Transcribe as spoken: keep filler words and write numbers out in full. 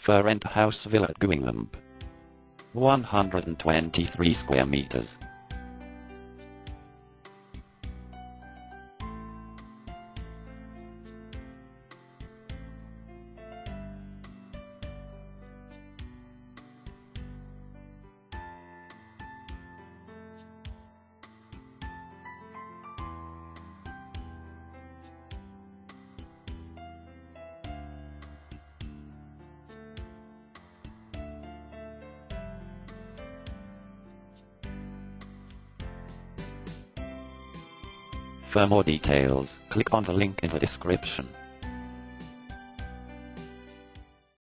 for rent house villa at Guingamp. one hundred twenty-three square meters. For more details, click on the link in the description.